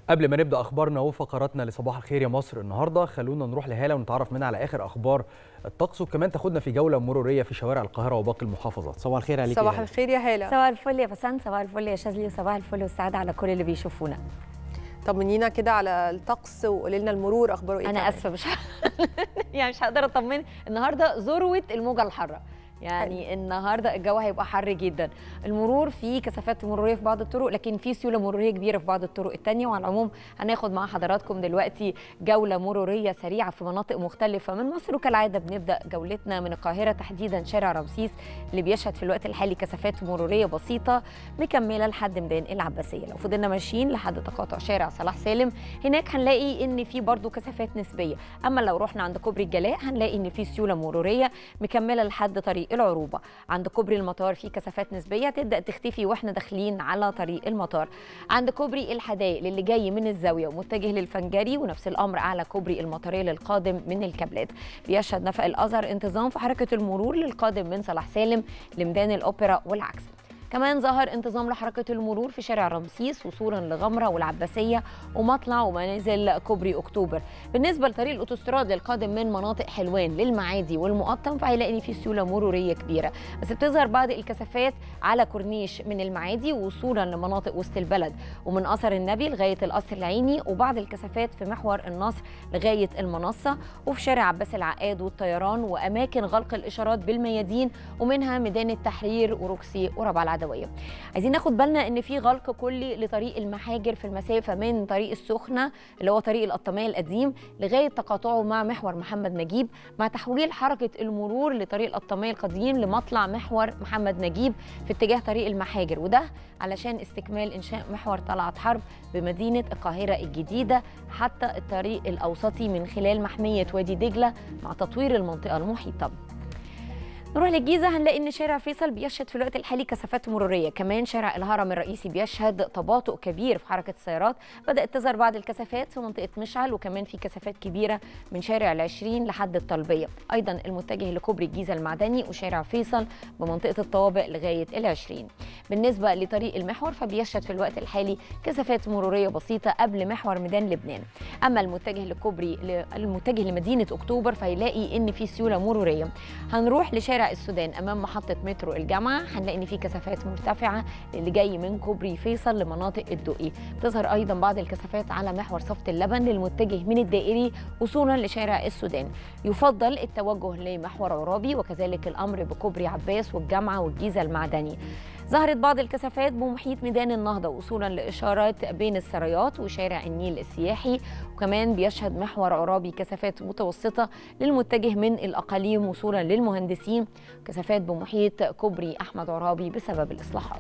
قبل ما نبدأ أخبارنا وفقراتنا لصباح الخير يا مصر النهاردة، خلونا نروح لهالة ونتعرف منها على آخر أخبار الطقس، وكمان تاخدنا في جولة مرورية في شوارع القاهرة وباقي المحافظات. صباح الخير عليك. صباح الخير يا هالة. صباح الفل يا بسنت، صباح الفل يا شاذلي، وصباح الفل والسعادة على كل اللي بيشوفونا. طمنينا كده على الطقس وقولي لنا المرور أخباره إيه؟ أنا آسفة مش هقدر أطمن. النهاردة ذروة الموجة الحارة، يعني النهارده الجو هيبقى حر جدا. المرور فيه كثافات مروريه في بعض الطرق، لكن في سيوله مروريه كبيره في بعض الطرق الثانيه. وعلى العموم هناخد مع حضراتكم دلوقتي جوله مروريه سريعه في مناطق مختلفه من مصر، وكالعاده بنبدا جولتنا من القاهره، تحديدا شارع رمسيس اللي بيشهد في الوقت الحالي كثافات مروريه بسيطه مكمله لحد ميدان العباسيه. لو فضلنا ماشيين لحد تقاطع شارع صلاح سالم، هناك هنلاقي ان في برضو كثافات نسبيه. اما لو رحنا عند كوبري الجلاء هنلاقي ان في سيوله مروريه مكمله لحد طريق العروبه. عند كوبري المطار في كثافات نسبيه تبدا تختفي واحنا داخلين على طريق المطار. عند كوبري الحدائق للي جاي من الزاويه ومتجه للفنجري، ونفس الامر اعلى كوبري المطريه للقادم من الكابلات. بيشهد نفق الازهر انتظام في حركه المرور للقادم من صلاح سالم لميدان الاوبرا والعكس. كمان ظهر انتظام لحركة المرور في شارع رمسيس وصولا لغمرة والعباسية ومطلع ومنازل كوبري أكتوبر. بالنسبة لطريق الأوتوستراد للقادم من مناطق حلوان للمعادي والمقطم، فهيلاقي إن في سيولة مرورية كبيرة، بس بتظهر بعض الكثافات على كورنيش من المعادي وصولا لمناطق وسط البلد ومن أثر النبي لغاية القصر العيني، وبعض الكثافات في محور النصر لغاية المنصة، وفي شارع عباس العقاد والطيران، وأماكن غلق الإشارات بالميادين ومنها ميدان التحرير وروكسي وربع العدوية. عايزين ناخد بالنا ان في غلق كلي لطريق المحاجر في المسافه من طريق السخنه اللي هو طريق القطاميه القديم لغايه تقاطعه مع محور محمد نجيب، مع تحويل حركه المرور لطريق القطاميه القديم لمطلع محور محمد نجيب في اتجاه طريق المحاجر، وده علشان استكمال انشاء محور طلعت حرب بمدينه القاهره الجديده حتى الطريق الاوسطي من خلال محميه وادي دجله مع تطوير المنطقه المحيطه. نروح للجيزه، هنلاقي ان شارع فيصل بيشهد في الوقت الحالي كثافات مروريه. كمان شارع الهرم الرئيسي بيشهد تباطؤ كبير في حركه السيارات، بدات تظهر بعض الكثافات في منطقه مشعل، وكمان في كثافات كبيره من شارع العشرين لحد الطلبيه، ايضا المتجه لكوبري الجيزه المعدني وشارع فيصل بمنطقه الطوابق لغايه العشرين. بالنسبه لطريق المحور فبيشهد في الوقت الحالي كثافات مروريه بسيطه قبل محور ميدان لبنان. اما المتجه لمدينه اكتوبر فهيلاقي ان في سيوله مروريه. هنروح لشارع السودان امام محطه مترو الجامعه، هنلاقي ان في كثافات مرتفعه اللي جاي من كوبري فيصل لمناطق الدقي. بتظهر ايضا بعض الكثافات على محور صفت اللبن للمتجه من الدائري وصولا لشارع السودان. يفضل التوجه لمحور عرابي، وكذلك الامر بكوبري عباس والجامعه والجيزه المعدني. ظهرت بعض الكثافات بمحيط ميدان النهضه وصولا لاشارات بين السرايات وشارع النيل السياحي، وكمان بيشهد محور عرابي كثافات متوسطه للمتجه من الاقاليم وصولا للمهندسين، كثافات بمحيط كوبري احمد عرابي بسبب الاصلاحات.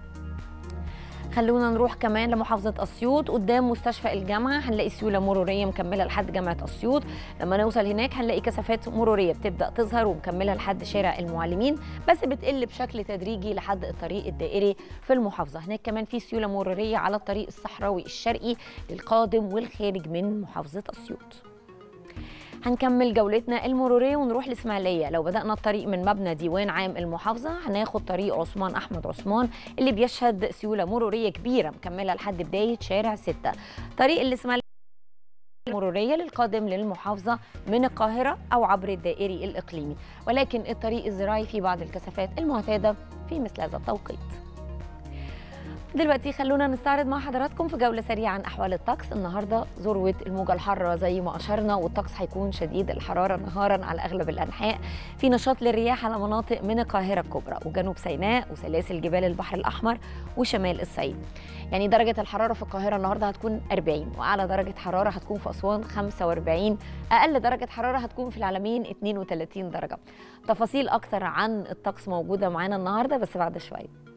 خلونا نروح كمان لمحافظة أسيوط، قدام مستشفى الجامعة هنلاقي سيولة مرورية مكملة لحد جامعة أسيوط. لما نوصل هناك هنلاقي كثافات مرورية بتبدأ تظهر ومكملة لحد شارع المعلمين، بس بتقل بشكل تدريجي لحد الطريق الدائري في المحافظة. هناك كمان في سيولة مرورية على الطريق الصحراوي الشرقي للقادم والخارج من محافظة أسيوط. هنكمل جولتنا المروريه ونروح لاسماعيليه. لو بدانا الطريق من مبنى ديوان عام المحافظه هناخد طريق عثمان احمد عثمان اللي بيشهد سيوله مروريه كبيره مكمله لحد بدايه شارع 6. طريق الاسماعيليه مروريه للقادم للمحافظه من القاهره او عبر الدائري الاقليمي، ولكن الطريق الزراعي فيه بعض الكثافات المعتاده في مثل هذا التوقيت. دلوقتي خلونا نستعرض مع حضراتكم في جولة سريعة عن أحوال الطقس. النهاردة ذروة الموجة الحارة زي ما أشرنا، والطقس هيكون شديد الحرارة نهارا على أغلب الأنحاء، في نشاط للرياح على مناطق من القاهرة الكبرى وجنوب سيناء وسلاسل جبال البحر الأحمر وشمال الصعيد. يعني درجة الحرارة في القاهرة النهاردة هتكون 40، وأعلى درجة حرارة هتكون في أسوان 45، أقل درجة حرارة هتكون في العلمين 32 درجة. تفاصيل أكتر عن الطقس موجودة معانا النهاردة بس بعد شوية.